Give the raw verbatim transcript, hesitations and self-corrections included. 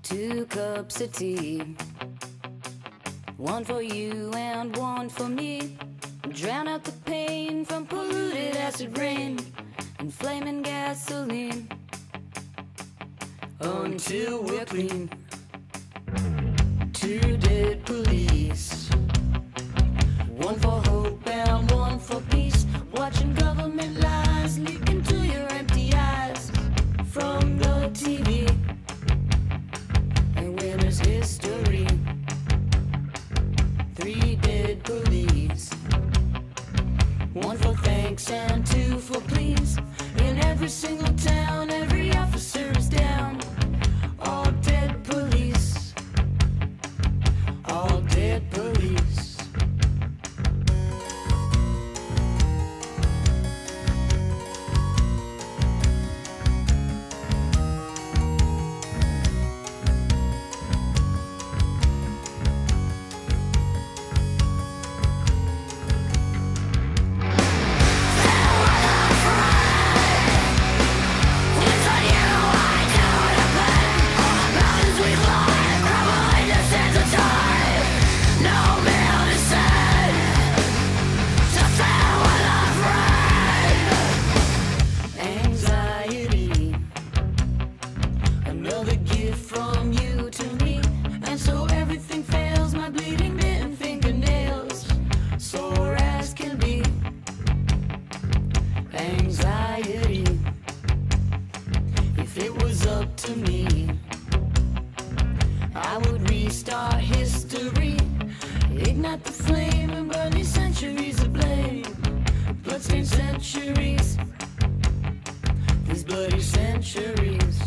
Two cups of tea, one for you and one for me. Drown out the pain from polluted acid rain and flaming gasoline until we're clean. Two dead police, one for hope and one for peace. Watching government lies leak into your empty eyes from the T V. And when there's history, three dead police, one for thanks and two for please. In every single town, every officer is down. All dead police, all dead police. Anxiety, if it was up to me, I would restart history, ignite the flame and burn these centuries of blame. Bloodstained centuries, these bloody centuries.